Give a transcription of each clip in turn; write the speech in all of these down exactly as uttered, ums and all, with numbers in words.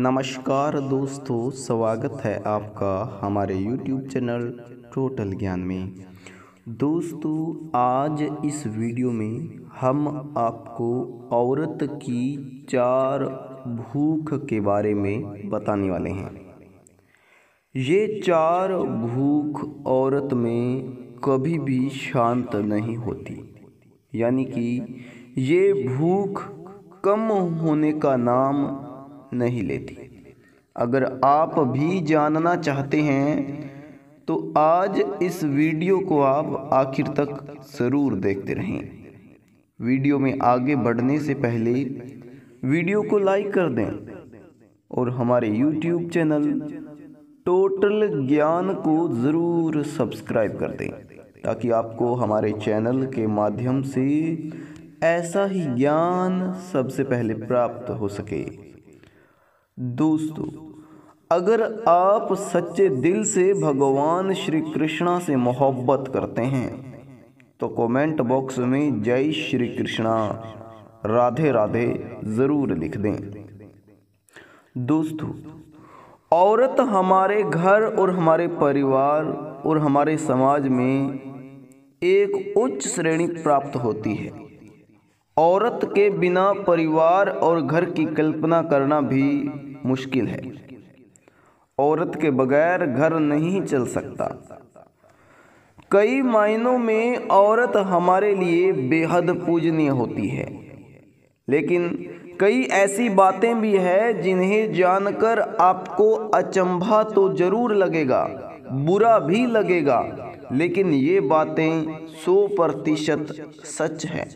नमस्कार दोस्तों, स्वागत है आपका हमारे यूट्यूब चैनल टोटल ज्ञान में। दोस्तों, आज इस वीडियो में हम आपको औरत की चार भूख के बारे में बताने वाले हैं। ये चार भूख औरत में कभी भी शांत नहीं होती, यानी कि ये भूख कम होने का नाम नहीं लेती। अगर आप भी जानना चाहते हैं तो आज इस वीडियो को आप आखिर तक ज़रूर देखते रहें। वीडियो में आगे बढ़ने से पहले वीडियो को लाइक कर दें और हमारे यूट्यूब चैनल टोटल ज्ञान को ज़रूर सब्सक्राइब कर दें, ताकि आपको हमारे चैनल के माध्यम से ऐसा ही ज्ञान सबसे पहले प्राप्त हो सके। दोस्तों, अगर आप सच्चे दिल से भगवान श्री कृष्णा से मोहब्बत करते हैं तो कमेंट बॉक्स में जय श्री कृष्णा, राधे राधे ज़रूर लिख दें। दोस्तों, औरत हमारे घर और हमारे परिवार और हमारे समाज में एक उच्च श्रेणी प्राप्त होती है। औरत के बिना परिवार और घर की कल्पना करना भी मुश्किल है। औरत के बगैर घर नहीं चल सकता। कई मायनों में औरत हमारे लिए बेहद पूजनीय होती है, लेकिन कई ऐसी बातें भी हैं जिन्हें जानकर आपको अचंभा तो जरूर लगेगा, बुरा भी लगेगा, लेकिन ये बातें सौ प्रतिशत सच है।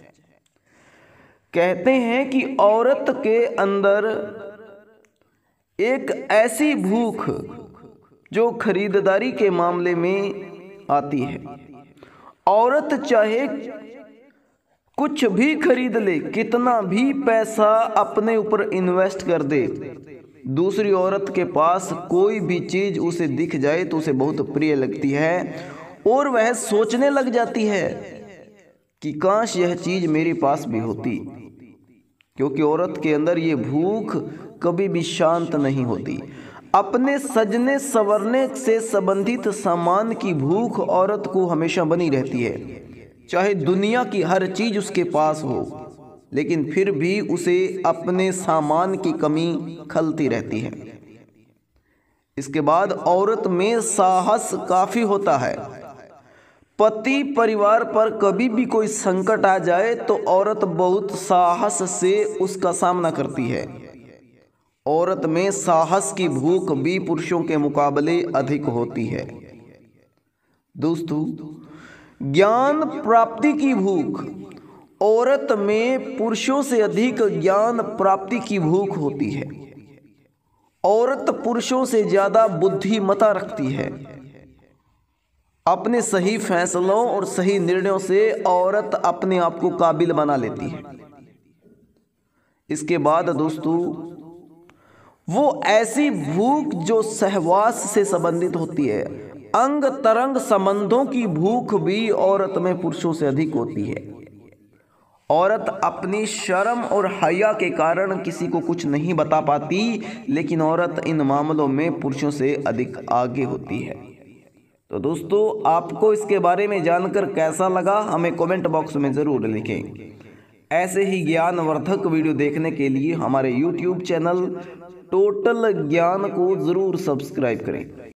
कहते हैं कि औरत के अंदर एक ऐसी भूख जो खरीदारी के मामले में आती है। औरत चाहे कुछ भी खरीद ले, कितना भी पैसा अपने ऊपर इन्वेस्ट कर दे, दूसरी औरत के पास कोई भी चीज़ उसे दिख जाए तो उसे बहुत प्रिय लगती है और वह सोचने लग जाती है कि काश यह चीज़ मेरे पास भी होती, क्योंकि औरत के अंदर ये भूख कभी भी शांत नहीं होती। अपने सजने संवरने से संबंधित सामान की भूख औरत को हमेशा बनी रहती है। चाहे दुनिया की हर चीज़ उसके पास हो, लेकिन फिर भी उसे अपने सामान की कमी खलती रहती है। इसके बाद औरत में साहस काफ़ी होता है। पति परिवार पर कभी भी कोई संकट आ जाए तो औरत बहुत साहस से उसका सामना करती है। औरत में साहस की भूख भी पुरुषों के मुकाबले अधिक होती है। दोस्तों, ज्ञान प्राप्ति की भूख औरत में पुरुषों से अधिक ज्ञान प्राप्ति की भूख होती है। औरत पुरुषों से ज़्यादा बुद्धिमत्ता रखती है। अपने सही फैसलों और सही निर्णयों से औरत अपने आप को काबिल बना लेती है। इसके बाद दोस्तों, वो ऐसी भूख जो सहवास से संबंधित होती है, अंग तरंग संबंधों की भूख भी औरत में पुरुषों से अधिक होती है। औरत अपनी शर्म और हया के कारण किसी को कुछ नहीं बता पाती, लेकिन औरत इन मामलों में पुरुषों से अधिक आगे होती है। तो दोस्तों, आपको इसके बारे में जानकर कैसा लगा हमें कमेंट बॉक्स में ज़रूर लिखें। ऐसे ही ज्ञानवर्धक वीडियो देखने के लिए हमारे यूट्यूब चैनल टोटल ज्ञान को ज़रूर सब्सक्राइब करें।